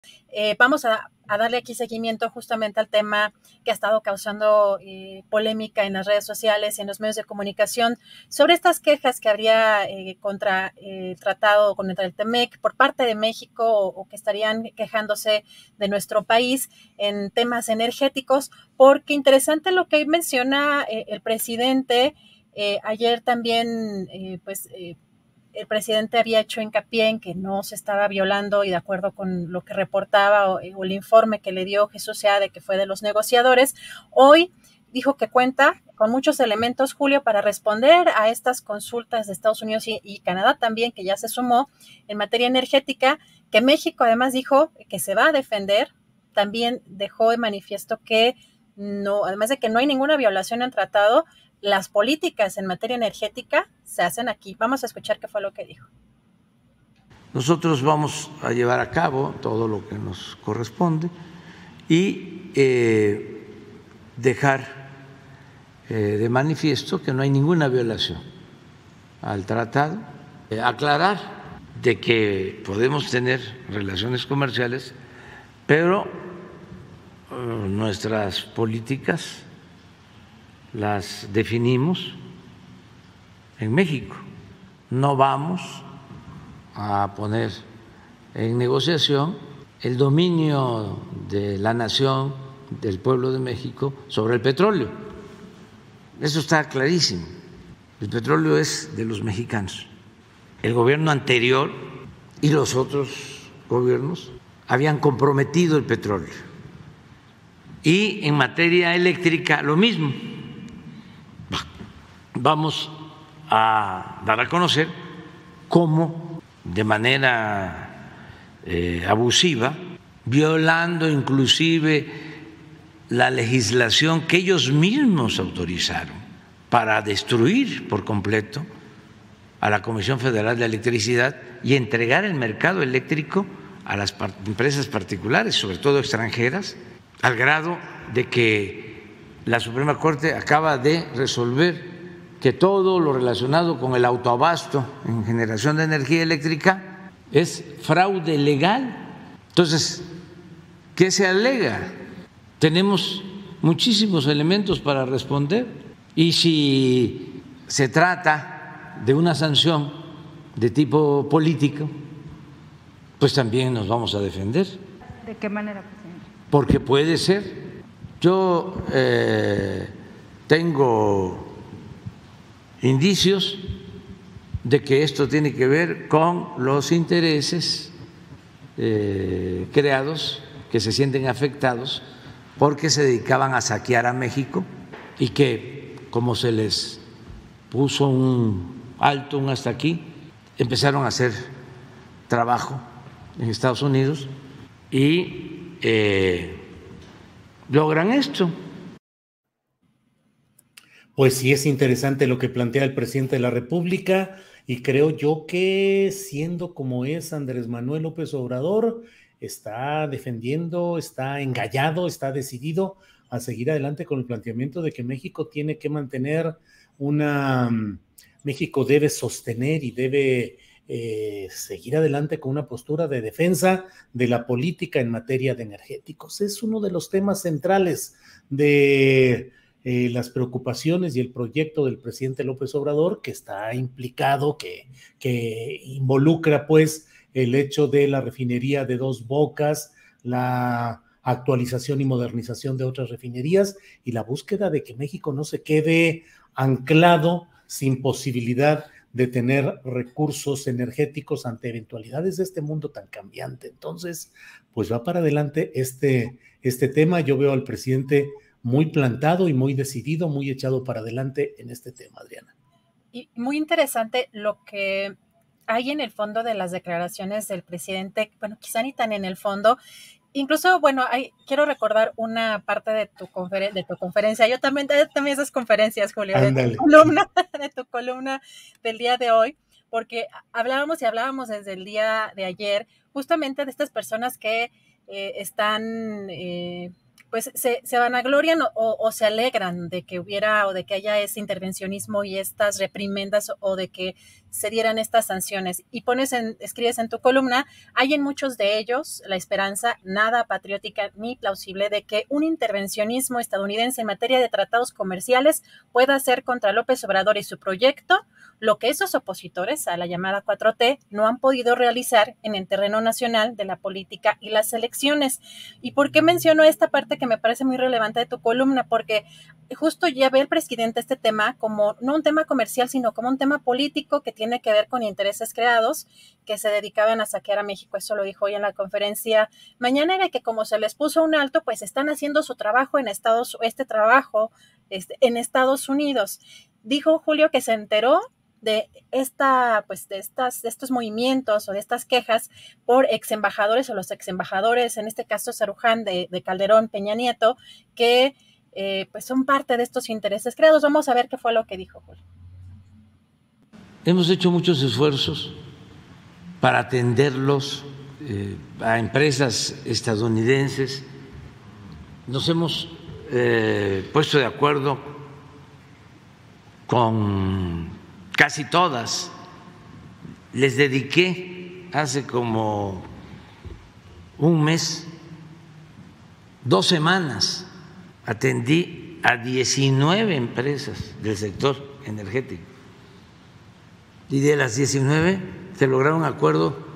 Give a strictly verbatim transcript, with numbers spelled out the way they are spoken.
Eh, vamos a, a, darle aquí seguimiento justamente al tema que ha estado causando eh, polémica en las redes sociales y en los medios de comunicación sobre estas quejas que habría eh, contra el eh, tratado contra el TEMEC por parte de México o, o que estarían quejándose de nuestro país en temas energéticos, porque interesante lo que menciona eh, el presidente. Eh, ayer también, eh, pues, eh, el presidente había hecho hincapié en que no se estaba violando y de acuerdo con lo que reportaba o, o el informe que le dio Jesús Seade, que fue de los negociadores, hoy dijo que cuenta con muchos elementos, Julio, para responder a estas consultas de Estados Unidos y, y Canadá también, que ya se sumó en materia energética, que México además dijo que se va a defender. También dejó de manifiesto que no, además de que no hay ninguna violación al tratado, las políticas en materia energética se hacen aquí. Vamos a escuchar qué fue lo que dijo. Nosotros vamos a llevar a cabo todo lo que nos corresponde y eh, dejar eh, de manifiesto que no hay ninguna violación al tratado, eh, aclarar de que podemos tener relaciones comerciales, pero eh, nuestras políticas las definimos en México. No vamos a poner en negociación el dominio de la nación, del pueblo de México sobre el petróleo. Eso está clarísimo. El petróleo es de los mexicanos. El gobierno anterior y los otros gobiernos habían comprometido el petróleo. Y en materia eléctrica lo mismo. Vamos a dar a conocer cómo de manera eh, abusiva, violando inclusive la legislación que ellos mismos autorizaron para destruir por completo a la Comisión Federal de Electricidad y entregar el mercado eléctrico a las empresas particulares, sobre todo extranjeras, al grado de que la Suprema Corte acaba de resolver que todo lo relacionado con el autoabasto en generación de energía eléctrica es fraude legal. Entonces, ¿qué se alega? Tenemos muchísimos elementos para responder y si se trata de una sanción de tipo político, pues también nos vamos a defender. ¿De qué manera, presidente? Porque puede ser. Yo eh, tengo indicios de que esto tiene que ver con los intereses eh, creados, que se sienten afectados porque se dedicaban a saquear a México y que, como se les puso un alto, un hasta aquí, empezaron a hacer trabajo en Estados Unidos y eh, logran esto. Pues sí, es interesante lo que plantea el presidente de la República y creo yo que siendo como es Andrés Manuel López Obrador, está defendiendo, está engallado, está decidido a seguir adelante con el planteamiento de que México tiene que mantener una, México debe sostener y debe eh, seguir adelante con una postura de defensa de la política en materia de energéticos. Es uno de los temas centrales de Eh, las preocupaciones y el proyecto del presidente López Obrador, que está implicado, que, que involucra pues el hecho de la refinería de Dos Bocas, la actualización y modernización de otras refinerías y la búsqueda de que México no se quede anclado sin posibilidad de tener recursos energéticos ante eventualidades de este mundo tan cambiante. Entonces, pues va para adelante este, este tema. Yo veo al presidente muy plantado y muy decidido, muy echado para adelante en este tema, Adriana. Y muy interesante lo que hay en el fondo de las declaraciones del presidente, bueno, quizá ni tan en el fondo. Incluso, bueno, hay, quiero recordar una parte de tu, conferen- de tu conferencia. Yo también, también esas conferencias, Julio, Ándale. de tu columna, de tu columna del día de hoy, porque hablábamos y hablábamos desde el día de ayer justamente de estas personas que eh, están... Eh, pues se, se vanaglorian o, o se alegran de que hubiera o de que haya ese intervencionismo y estas reprimendas o de que se dieran estas sanciones. Y pones en, escribes en tu columna, hay en muchos de ellos la esperanza nada patriótica ni plausible de que un intervencionismo estadounidense en materia de tratados comerciales pueda hacer contra López Obrador y su proyecto lo que esos opositores a la llamada cuatro T no han podido realizar en el terreno nacional de la política y las elecciones. ¿Y por qué menciono esta parte que me parece muy relevante de tu columna? Porque justo ya ve el presidente este tema como no un tema comercial, sino como un tema político que tiene que ver con intereses creados que se dedicaban a saquear a México. Eso lo dijo hoy en la conferencia mañanera, que como se les puso un alto, pues están haciendo su trabajo en Estados, este trabajo este, en Estados Unidos. Dijo Julio que se enteró de esta, pues de estas, de estos movimientos o de estas quejas por ex embajadores o los ex embajadores, en este caso Ceruján de, de Calderón, Peña Nieto, que eh, pues son parte de estos intereses creados. Vamos a ver qué fue lo que dijo Julio. Hemos hecho muchos esfuerzos para atenderlos eh, a empresas estadounidenses. Nos hemos eh, puesto de acuerdo con casi todas. Les dediqué hace como un mes, dos semanas, atendí a diecinueve empresas del sector energético. Y de las diecinueve se lograron acuerdos